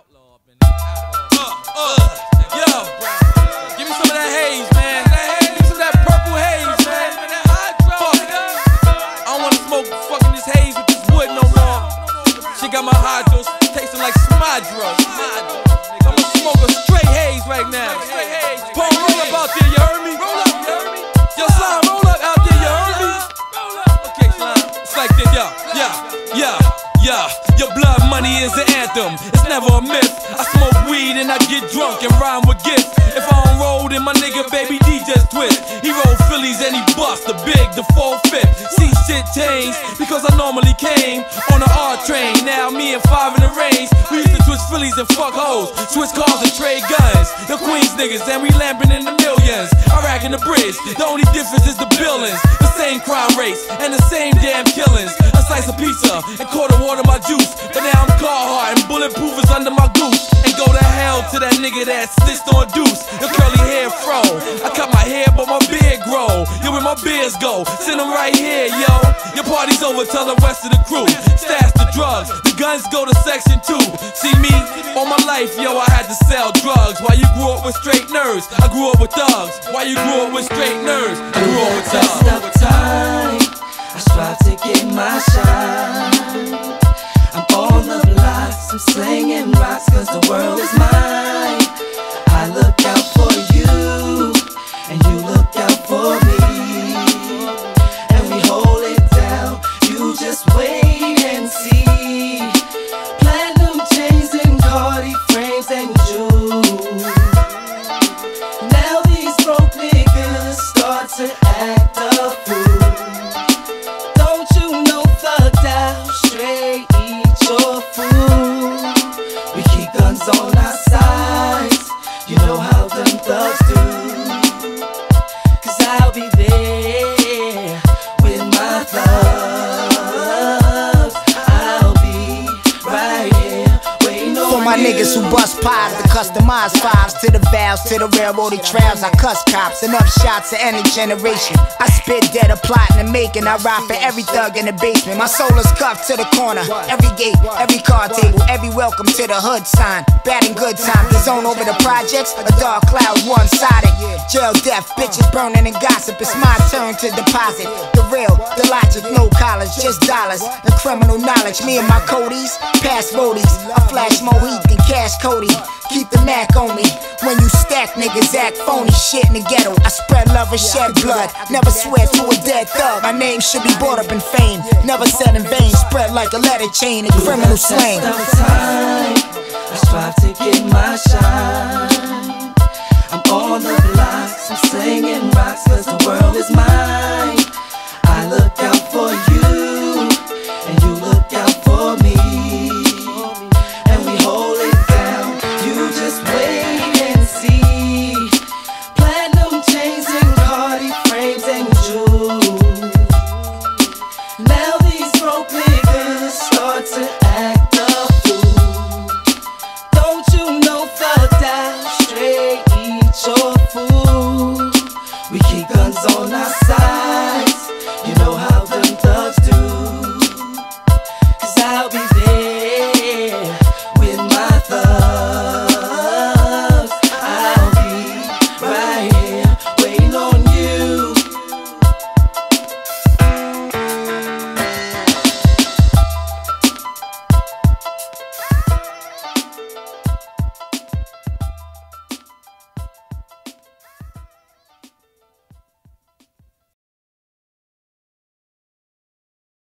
Yo, give me some of that haze, man. Give me some of that purple haze, man. Fuck it. I don't wanna smoke fucking this haze with this wood no more. She got my hydros tasting like Smadro. I'ma smoke a straight haze right now. Paul, roll up out there, you heard me? Roll up, you heard me? Yo, Slime, roll up out there, you heard me? Okay, Slime, it's like this, yeah. Your blood money is an anthem, it's never a myth. I smoke weed and I get drunk and rhyme with gifts. If I don't roll, then my nigga Baby D just twist. He roll Phillies and he bust the big, the 4-5. See shit change, because I normally came on the R train. Now me and 5 in the range, we used to twist Phillies and fuck hoes, switch cars and trade guns. The Queens niggas and we lamping in the millions. I rack in the bridge, the only difference is the billings. The same crime rates and the same damn killings. A slice of pizza and quarter water my juice. But now I'm Carhartt and bulletproof is under my goose. And go to hell to that nigga that stitched on deuce. The curly hair fro, I cut my hair but my beard grow. Yo, where my beards go, send them right here, yo. Your party's over, tell the rest of the crew. Stash the drugs, the guns go to section 2. See me, all my life, yo, I had to sell drugs. While you grew up with straight nerds, I grew up with thugs. While you grew up with straight nerds, I grew up with thugs. Time, I strive to get my shine. I'm all of lies, I'm slinging rocks, cause the world is mine. I look out for you, and you look out for me. And we hold it down, you just wait and see. Platinum chains and Cardi frames and jewels. Now these broke niggas start to act a fool. Don't you know thugged out straight your fool. We keep guns on our sides, you know how them thugs do. Cause I'll be there with my thugs. I'll be right here waiting on for my niggas who bust pies, the customized fives, to the valves, to the railroaded trails. I cuss cops, enough shots to any generation. I spit dead, a plotting and making. I ride for every thug in the basement. My soul is cuffed to the corner, every gate, every card table, every welcome to the hood sign. Bad and good time, the zone over the projects, a dark cloud one-sided. Jail death, bitches burning and gossip. It's my turn to deposit the real, the logic, no college, just dollars. The criminal knowledge, me and my Codys, pass roadies. I flash more heat than Cash Cody. Keep the Mac on me. When you stack niggas act phony shit in the ghetto. I spread love and shed blood. Never swear to a dead thug. My name should be brought up in fame. Never said in vain. Spread like a letter chain in criminal slang. I strive to get my shine.